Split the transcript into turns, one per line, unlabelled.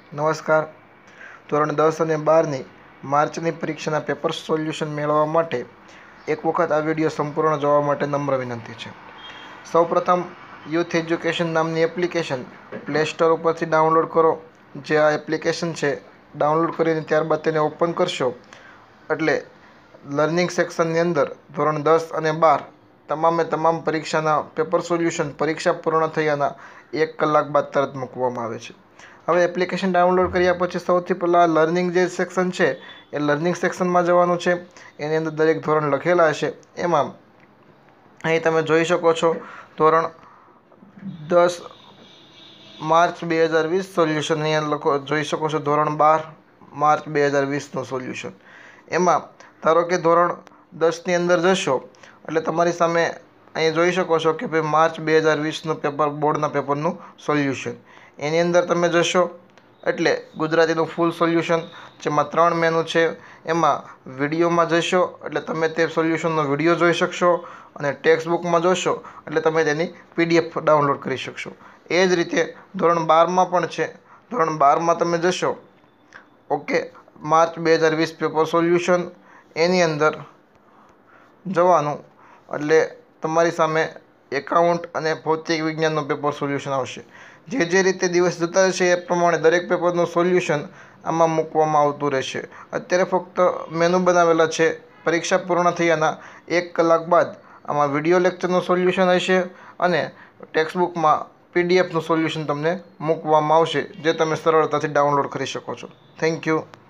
નમસ્કાર. ધોરણ 10 અને 12ની માર્ચની પરીક્ષાના પેપર સોલ્યુશન મેળવવા માટે એક વખત આ વિડીયો સંપૂર્ણ જોવા માટે નમ્ર વિનંતી છે. સૌપ્રથમ યુથ એજ્યુકેશન નામની એપ્લિકેશન પ્લે સ્ટોર ઉપરથી ડાઉનલોડ કરો. જે આ એપ્લિકેશન છે, ડાઉનલોડ કરીને ત્યારબાદ તેને ઓપન કરશો એટલે લર્નિંગ સેક્શનની અંદર ધોરણ 10 અને 12 તમામે તમામ પરીક્ષાના પેપર સોલ્યુશન પરીક્ષા પૂર્ણ થયાના 1 કલાક બાદ તરત મૂકવામાં આવે છે. હવે એપ્લિકેશન ડાઉનલોડ કર્યા પછી સૌથી પહેલાં લર્નિંગ જે સેક્શન છે એ લર્નિંગ સેક્શનમાં જવાનું છે. એની અંદર દરેક ધોરણ લખેલા હશે. એમાં અહીં તમે જોઈ શકો છો ધોરણ 10 માર્ચ 2020 સોલ્યુશન. અહીંયા જોઈ શકો છો ધોરણ 12 માર્ચ 2020નું સોલ્યુશન. એમાં ધારો કે ધોરણ 10ની અંદર જશો એટલે તમારી સામે અહીં જોઈ શકો છો કે ભાઈ માર્ચ 2020નું પેપર બોર્ડના પેપરનું સોલ્યુશન. એની અંદર તમે જશો એટલે ગુજરાતીનું ફૂલ સોલ્યુશન જેમાં 3 મેનુ છે. એમાં વિડીયોમાં જશો એટલે તમે તે સોલ્યુશનનો વિડીયો જોઈ શકશો અને ટેક્સ્ટ બુકમાં જોશો એટલે તમે તેની PDF ડાઉનલોડ કરી શકશો. એ જ રીતે ધોરણ 12માં પણ છે. ધોરણ 12માં તમે જશો ઓકે માર્ચ 2020 પેપર સોલ્યુશન એની અંદર જવાનું એટલે તમારી સામે એકાઉન્ટ અને ભૌતિક વિજ્ઞાનનું પેપર સોલ્યુશન આવશે. જે રીતે દિવસ જતા રહેશે એ પ્રમાણે દરેક પેપરનું સોલ્યુશન આમાં મૂકવામાં આવતું રહેશે. અત્યારે ફક્ત મેનુ બનાવેલા છે. પરીક્ષા પૂર્ણ થયાના 1 કલાક બાદ આમાં વિડીયો લેક્ચરનું સોલ્યુશન હશે અને ટેક્સ્ટબુકમાં PDFનું સોલ્યુશન તમને મૂકવામાં આવશે, જે તમે સરળતાથી ડાઉનલોડ કરી શકો છો. Thank you.